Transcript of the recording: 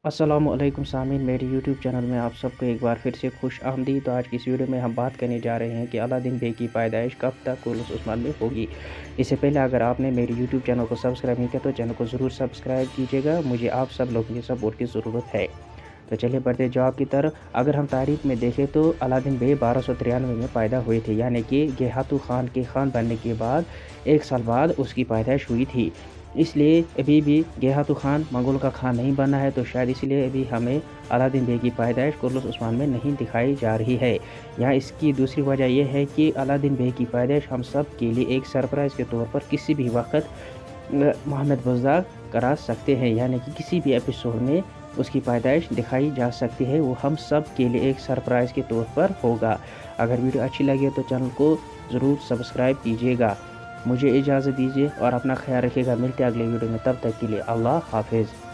अस्सलामुअलैकुम सामीन, मेरे यूट्यूब चैनल में आप सबको एक बार फिर से खुश आमदीद। तो आज की इस वीडियो में हम बात करने जा रहे हैं कि अलादीन बे की पैदाइश कब तक उर्स उस्मान में होगी। इससे पहले अगर आपने मेरे यूट्यूब चैनल को सब्सक्राइब नहीं किया तो चैनल को ज़रूर सब्सक्राइब कीजिएगा। मुझे आप सब लोगों की सपोर्ट की ज़रूरत है। तो चलिए बढ़ते जवाब की तरफ। अगर हम तारीख में देखें तो अलादीन बे 1293 में पैदा हुए थे, यानी कि गेहातू खान के ख़ान बनने के बाद 1 साल बाद उसकी पैदाइश हुई थी। इसलिए अभी भी गेहातू खान मंगोल का खान नहीं बना है, तो शायद इसलिए अभी हमें अलादीन बे की पैदाइश कुर्रत उस्मान में नहीं दिखाई जा रही है। यहाँ इसकी दूसरी वजह यह है कि अलादीन बे की पैदाइश हम सब के लिए एक सरप्राइज़ के तौर पर किसी भी वक्त मोहम्मद बुज़दार करा सकते हैं, यानी कि किसी भी एपिसोड में उसकी पैदाइश दिखाई जा सकती है। वो हम सब के लिए एक सरप्राइज़ के तौर पर होगा। अगर वीडियो अच्छी लगे तो चैनल को ज़रूर सब्सक्राइब कीजिएगा। मुझे इजाज़त दीजिए और अपना ख्याल रखिएगा। मिलते हैं अगले वीडियो में, तब तक के लिए अल्लाह हाफिज़।